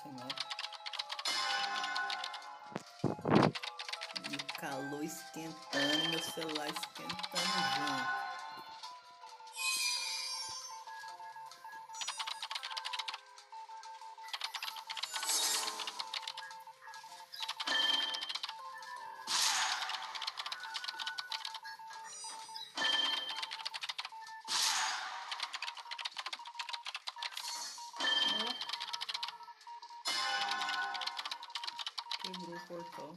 sem nada. E o calor esquentando, meu celular esquentando junto. Quebrou o portal.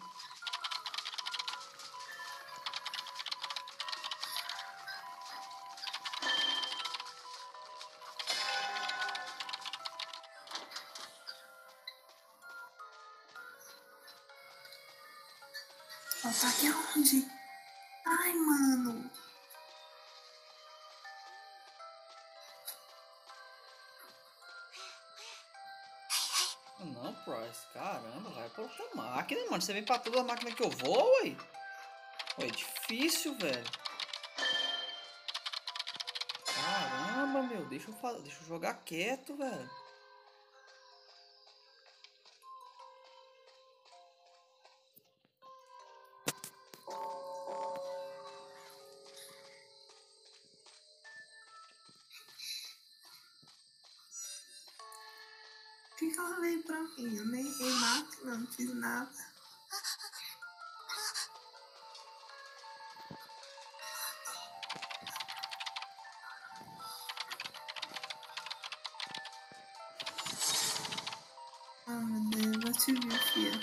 Ó, tá aqui aonde? Ai, mano. Não, Price, caramba, vai pra outra máquina, mano. Você vem pra toda a máquina que eu vou, ué? Ué, é difícil, velho. Caramba, meu, deixa eu jogar quieto, velho. O que ela veio pra mim? Eu nem errei máquina, não fiz nada. Ah, meu Deus, eu te vi, filha.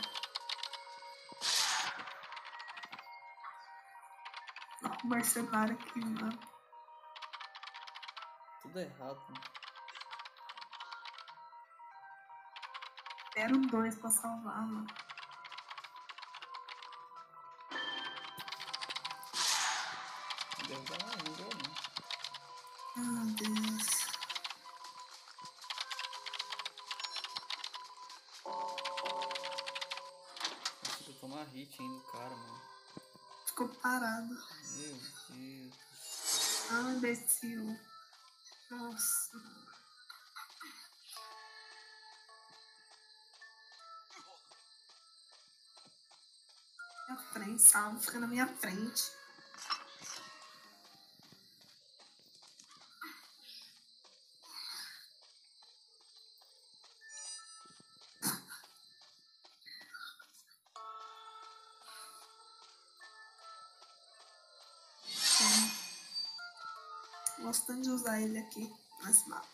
Ó, o mercenário aqui, mano. Tudo errado, mano. Deram 2 pra salvar, mano. Deu não deu não. Ah, meu Deus. Nossa, eu tomar hit ainda do cara, mano. Ficou parado. Meu Deus. Ah, imbecil. Nossa. Minha frente, salvo, fica na minha frente. Gostando de usar ele aqui nesse mapa.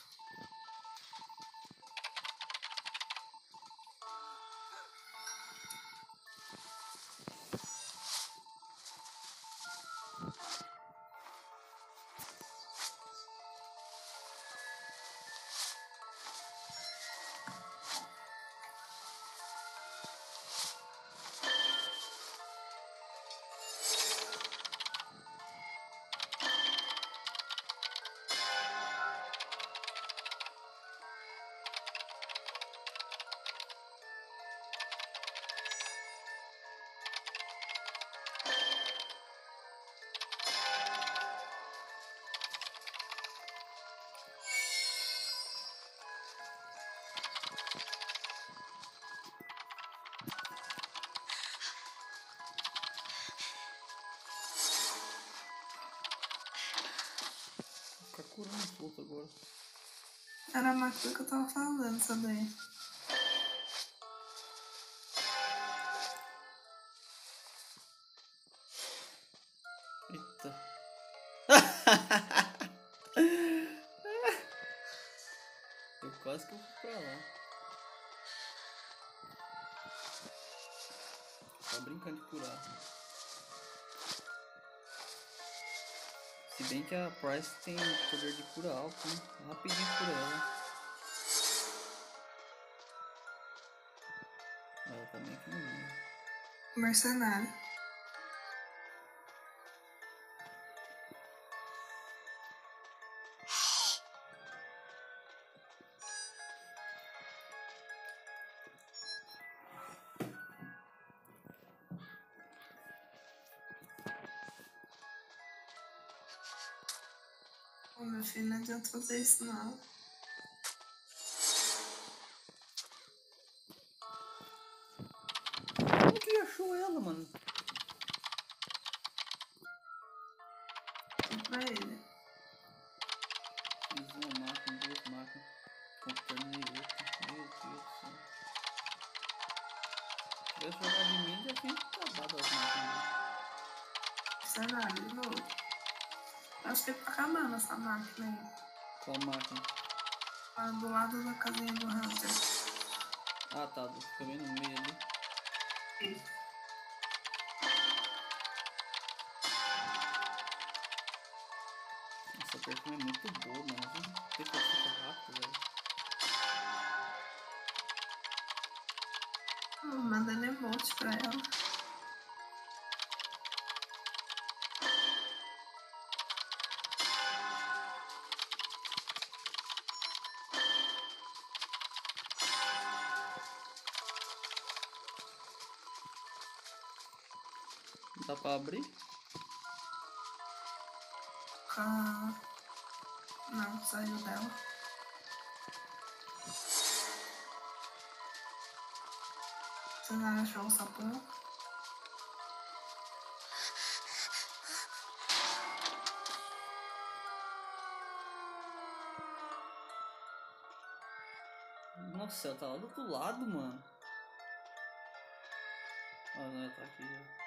Vou ficar curando os outros agora. Era a máquina que eu tava falando, sabe? Eita. Eu quase que eu fui pra lá. Tá brincando de curar. Se bem que a Price tem poder de cura alto, né? Rapidinho cura ela. Ela também que não viu. Mercenário. Ô, meu filho, não adianta fazer isso, não. achou ela, mano? Pra ele. Fiz uma máquina, duas máquinas. Contaminei outra. Meu Deus do céu. Se tivesse jogado em mim, já tinha acabado as máquinas. Será? De novo. Acho que ele tá acabando essa máquina aí. Qual máquina? Lá do lado da casinha do Hunter. Ah, tá. Fica bem no meio ali. Isso. Essa perfume é muito boa, mano. Tem que ficar rápido, velho. Mandando emote pra ela. Dá pra abrir? Ah, não, saiu dela. Você vai achar o sapão? Nossa, ela tá lá do outro lado, mano. Ah, não, ela tá aqui já.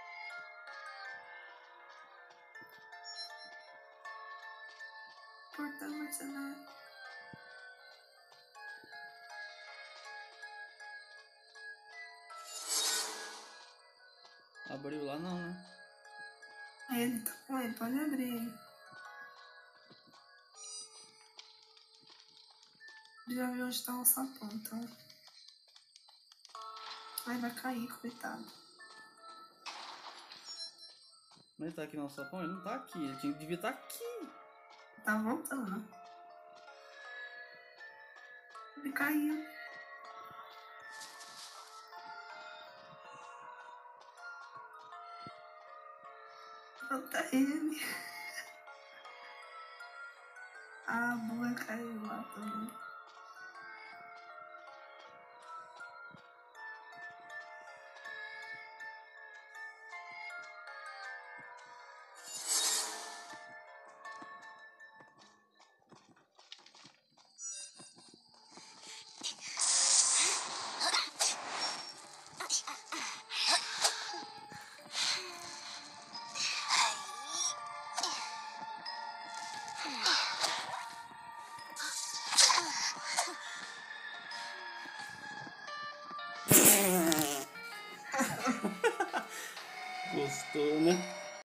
Portão mercenário. Abriu lá não, né? Ele tá com ele, pode abrir aí. Já viu onde tá o sapão, então. Aí vai cair, coitado. Mas ele tá aqui no sapão? Ele não tá aqui. Ele devia estar aqui. Tá voltando. Ele caiu. Não tá ele. A boa caiu lá também. Gostou, né?